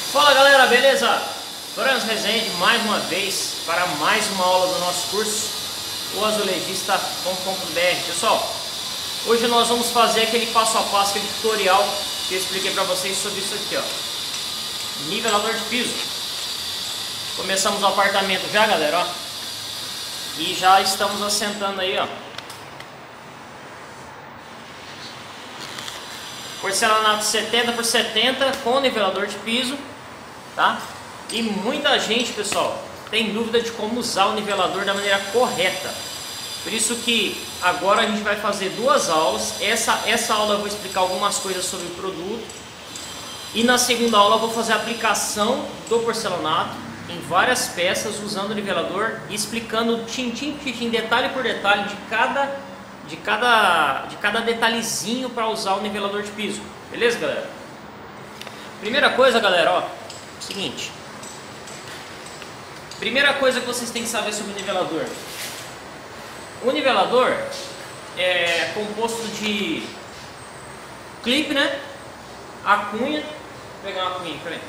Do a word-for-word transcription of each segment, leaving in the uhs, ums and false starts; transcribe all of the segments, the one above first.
Fala galera, beleza? Franz Rezende mais uma vez para mais uma aula do nosso curso o azulejista ponto com ponto br. Pessoal, hoje nós vamos fazer aquele passo a passo, aquele tutorial que eu expliquei para vocês sobre isso aqui, ó, nivelador de piso. Começamos o apartamento já, galera, ó, e já estamos assentando aí, ó, porcelanato setenta por setenta com nivelador de piso, tá? E muita gente, pessoal, tem dúvida de como usar o nivelador da maneira correta. Por isso que agora a gente vai fazer duas aulas. Essa, essa aula eu vou explicar algumas coisas sobre o produto, e na segunda aula eu vou fazer a aplicação do porcelanato em várias peças usando o nivelador e explicando tintim por tintim, detalhe por detalhe de cada, de cada, de cada detalhezinho para usar o nivelador de piso. Beleza, galera? Primeira coisa, galera, ó, seguinte. Primeira coisa que vocês têm que saber sobre o nivelador. O nivelador é composto de clipe, né? A cunha. Vou pegar uma cunha, peraí.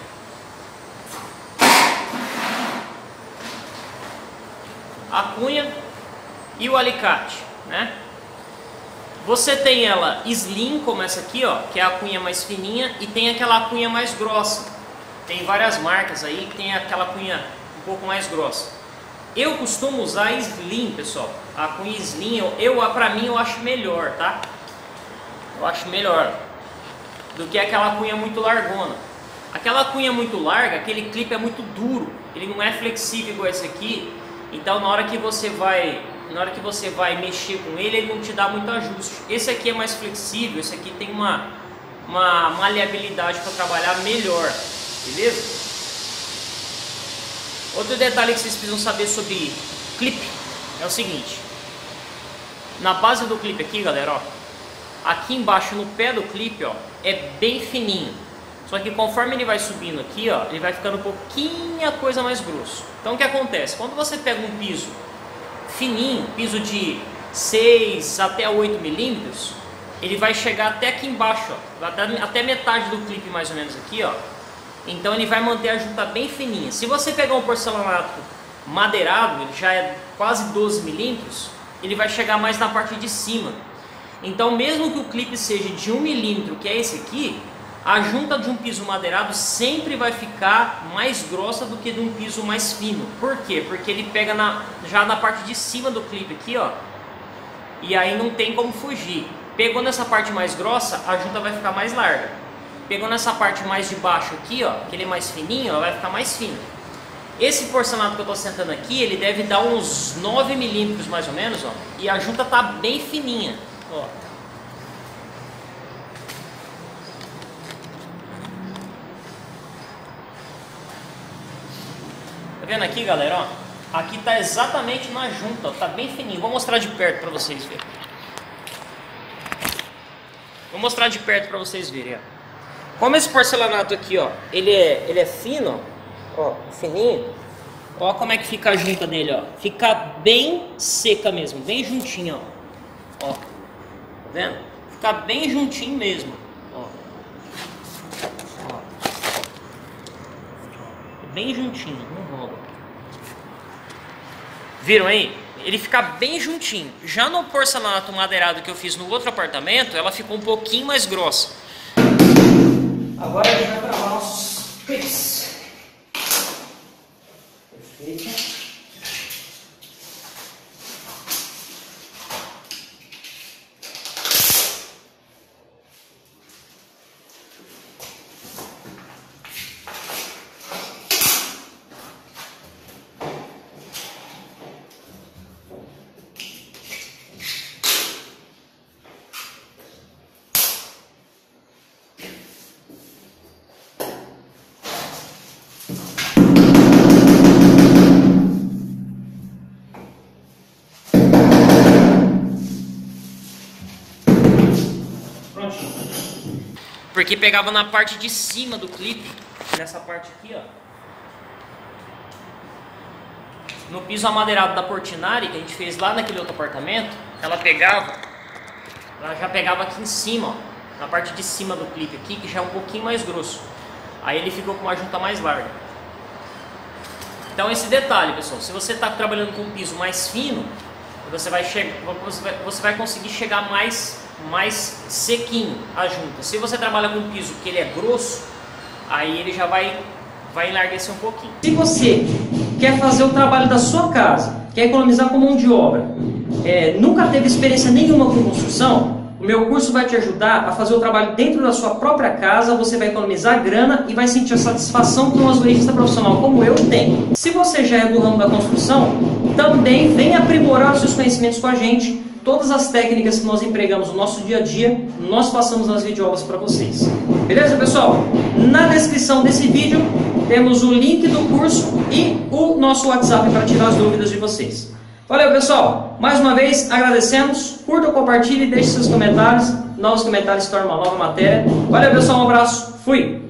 A cunha e o alicate, né? Você tem ela slim, como essa aqui, ó, que é a cunha mais fininha, e tem aquela cunha mais grossa. Tem várias marcas aí que tem aquela cunha um pouco mais grossa. Eu costumo usar slim, pessoal. A cunha slim, eu, eu para mim eu acho melhor, tá? Eu acho melhor do que aquela cunha muito largona. Aquela cunha muito larga, aquele clipe é muito duro, ele não é flexível igual esse aqui. Então na hora que você vai, na hora que você vai mexer com ele, ele não te dá muito ajuste. Esse aqui é mais flexível, esse aqui tem uma uma maleabilidade para trabalhar melhor, beleza? Outro detalhe que vocês precisam saber sobre clipe é o seguinte: na base do clipe aqui, galera, ó, aqui embaixo no pé do clipe, ó, é bem fininho. Só que conforme ele vai subindo aqui, ó, ele vai ficando um pouquinho a coisa mais grosso. Então o que acontece? Quando você pega um piso fininho, piso de seis até oito milímetros, ele vai chegar até aqui embaixo, ó, até, até metade do clipe mais ou menos aqui, ó. Então ele vai manter a junta bem fininha. Se você pegar um porcelanato madeirado, ele já é quase doze milímetros, ele vai chegar mais na parte de cima. Então mesmo que o clipe seja de um milímetro, que é esse aqui, a junta de um piso madeirado sempre vai ficar mais grossa do que de um piso mais fino. Por quê? Porque ele pega na, já na parte de cima do clipe aqui, ó, e aí não tem como fugir. Pegou nessa parte mais grossa, a junta vai ficar mais larga. Pegou nessa parte mais de baixo aqui, ó, que ele é mais fininho, ó, vai ficar mais fino. Esse porcelanato que eu tô sentando aqui, ele deve dar uns nove milímetros mais ou menos, ó, e a junta tá bem fininha, ó. Tá vendo aqui, galera, ó? Aqui tá exatamente na junta, ó, tá bem fininho. Vou mostrar de perto para vocês verem. Vou mostrar de perto para vocês verem, ó. Como esse porcelanato aqui, ó, ele é, ele é fino, ó, fininho, ó como é que fica a junta dele, ó. Fica bem seca mesmo, bem juntinho, ó. Ó, tá vendo? Fica bem juntinho mesmo, ó. Ó. Bem juntinho, não rola. Viram aí? Ele fica bem juntinho. Já no porcelanato madeirado que eu fiz no outro apartamento, ela ficou um pouquinho mais grossa. Agora a gente vai travar nossos clipes. Perfeito. Porque pegava na parte de cima do clipe, nessa parte aqui, ó. No piso amadeirado da Portinari, que a gente fez lá naquele outro apartamento, ela pegava, ela já pegava aqui em cima, ó, na parte de cima do clipe aqui, que já é um pouquinho mais grosso. Aí ele ficou com uma junta mais larga. Então esse detalhe, pessoal, se você está trabalhando com um piso mais fino, você vai, chegar, você vai, você vai conseguir chegar mais, mais sequinho a junta. Se você trabalha com um piso que ele é grosso, aí ele já vai, vai enlarguecer um pouquinho. Se você quer fazer o trabalho da sua casa, quer economizar com mão de obra, é, nunca teve experiência nenhuma com construção, o meu curso vai te ajudar a fazer o trabalho dentro da sua própria casa, você vai economizar grana e vai sentir a satisfação que um azulejista profissional como eu tem. Se você já é do ramo da construção, também vem aprimorar os seus conhecimentos com a gente. Todas as técnicas que nós empregamos no nosso dia a dia, nós passamos nas videoaulas para vocês. Beleza, pessoal? Na descrição desse vídeo temos o link do curso e o nosso WhatsApp para tirar as dúvidas de vocês. Valeu, pessoal! Mais uma vez, agradecemos. Curta, compartilhe, deixe seus comentários. Novos comentários se tornam uma nova matéria. Valeu, pessoal! Um abraço. Fui!